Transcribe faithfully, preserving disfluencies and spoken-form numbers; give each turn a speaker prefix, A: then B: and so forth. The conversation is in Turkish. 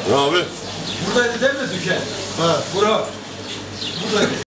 A: Abi.
B: Buradaydı değil mi Tüken?
A: Ha.
B: Bura. Buradaydı.